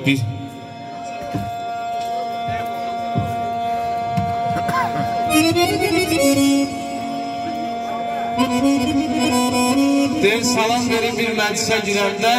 Bir. Deyir, salam verin bir məclisə girəndə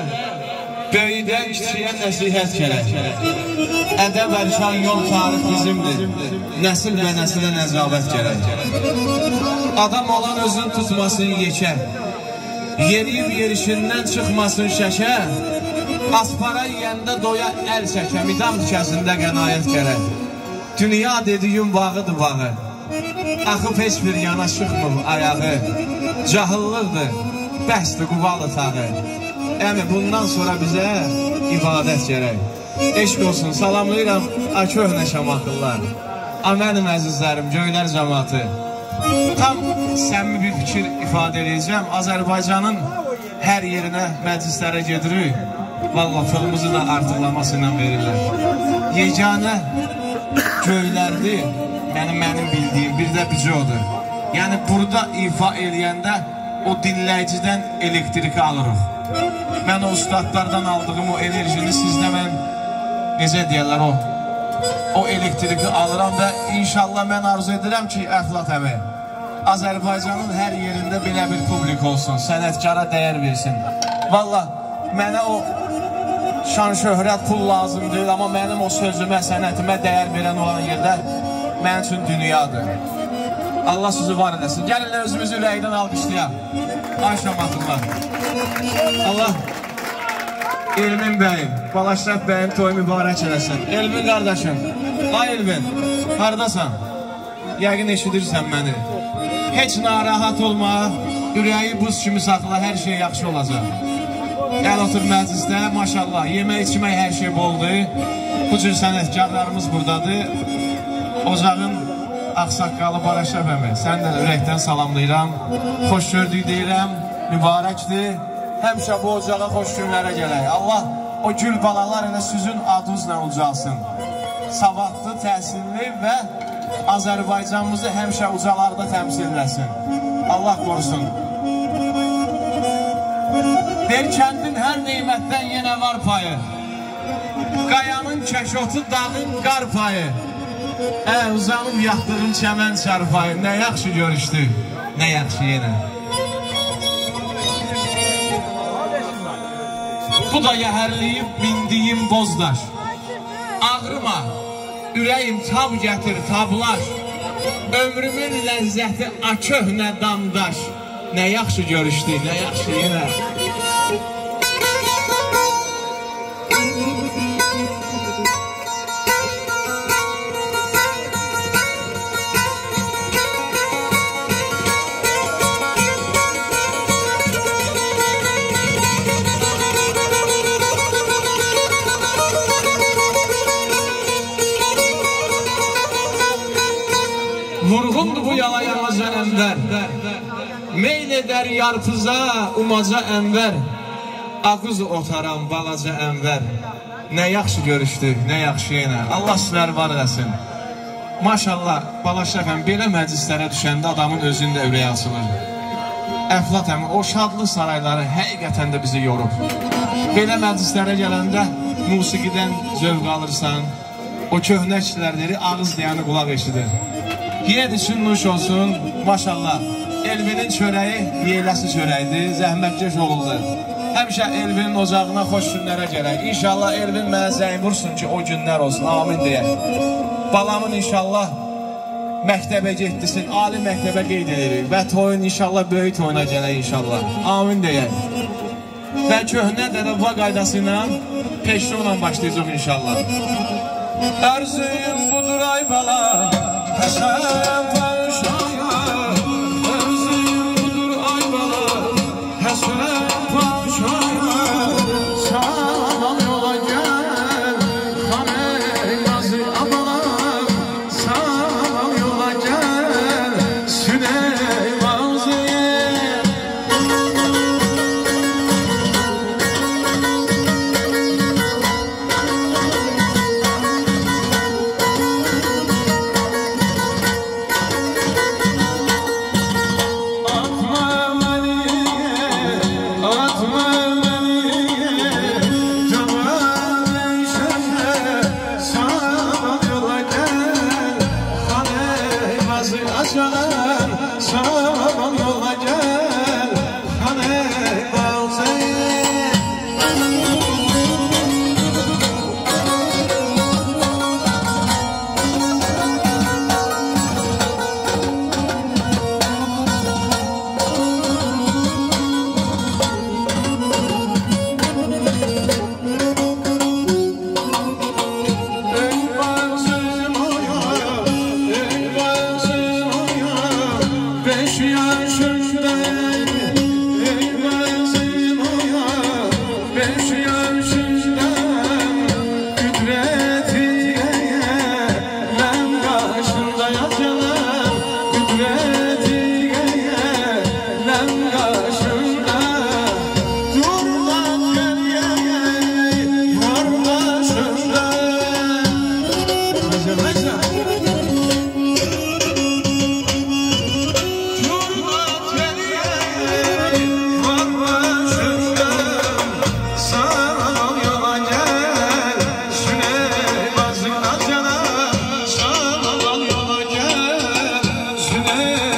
böyüdən kiçiyə nəsihət gərək. Ədəb ərkan yol tarix bizimdir. Nəsil və nəsilə nəzavət gərək. Adam olan özün tutmasın yekə, yeriyib yerişindən çıxmasın şəkə, aspara yiyəndə doya əl çəkə, midam dikəsində qənaət gərək. Dünya dediyim bağıdır bağı, axıb heç bir yana çıxmır ayağı, cahıllıqdır, bəsdir qubalı tağı. Əmi, bundan sonra bizə ibadət gərək. Eşq olsun, salamlayıram köhnə şamakıllar. Mənim əzizlərim, göylər cəmatı. Tam səmimi bir fikir ifadə edəcəm. Azərbaycanın hər yerinə məclislərə gedirik. Valla pulumuzu da artıqlaması ilə verirlər. Yeganə göylərdir, mənim bildiyim bir də bici odur. Yəni burada ifa eləyəndə o dinləyicidən elektriki alırıq. Mən o ustadlardan aldığım o enerjini sizdə mən, necə deyərlər, o elektriki alıram və inşallah mən arzu edirəm ki, Əxlat əmi, Azərbaycanın hər yerində belə bir publik olsun, sənətkara dəyər versin. Valla, mənə o şan şöhrət pul lazım deyil, amma mənim o sözümə, sənətimə dəyər verən olan yerdə mənim üçün dünyadır. Allah sizi var edəsin. Gəlinlə özümüzü ürəkdən alqışlayaq. Ay şamatlılar. Allah Elmin bəyim, Balaşraf bəyim toyu mübarək eləsin. Elmin qardaşım, ay Elmin, haradasan? Yəqin eşidirsən məni. Heç narahat olma, ürəyi buz kimi saxla, hər şey yaxşı olacaq. Gəl otur məclisdə, maşallah, yemək içmək hər şey boldur. Bu cür sənətkarlarımız buradadır. Ocağın Ağsaqqalı Balaşraf əmi, səndən ürəkdən salamlayıram, xoş gördük deyirəm, mübarəkdir. Həmişə bu ocağa xoş günlərə gələk. Allah o gül balalar elə sizin adınızla ucalsın. Savadlı, təhsilli və Azərbaycanımızı həmişə ucalarda təmsilləsin. Allah qorusun. Der kəndin hər neymətdən yenə var payı. Qayanın kəşotu, dağın qar payı. Uzanıb yaxdığın çəmən çarpayı. Nə yaxşı görüşdü, nə yaxşı yenə. Bu da yəhərliyib bindiyim bozdaş. Ağrıma, ürəyim tab gətir, tablaş. Ömrümün ləzzəti köhnə damdaş. Nə yaxşı görüşdü, nə yaxşı yenə. Vurğundur bu yalayamaca ənvər, meyl edər yarpıza, umaca ənvər, ağız otaran balaca ənvər. Nə yaxşı görüşdük, nə yaxşı yenə. Allah sizləri var eləsin. Maşallah, Balaşraf əmi, belə məclislərə düşəndə adamın özündə ürək açılır. Əxlat əmi, o şadlı sarayları həqiqətən də bizi yorub. Belə məclislərə gələndə musiqidən zövq alırsan, o köhnə kişilərləri ağız deyəni qulaq eşidir. Yiyəd üçün nuş olsun, maşallah. Elvinin çörəyi yeyiləsi çörəkdir, zəhmətkeş olurdur. Həmişə Elvinin ocağına xoş günlərə gələk. İnşallah Elvin mənə zəng vursun ki, o günlər olsun, amin deyək. Balamın inşallah məktəbə getdisin, ali məktəbə qeyd edirik və toyun inşallah böyük toyuna gələk inşallah, amin deyək. Və köhnə dərəbva qaydası ilə peşrona başlayacaq inşallah. Ərzuyum budur ay bala, həsən pavşaya, ərzuyum budur ay bala, həsən pavşaya, sağlam yola gəl, xanə yazı abala, sağlam yola gəl, Süleymanzı. açalım, sağlam yola gel, hani balsayı. Süleyman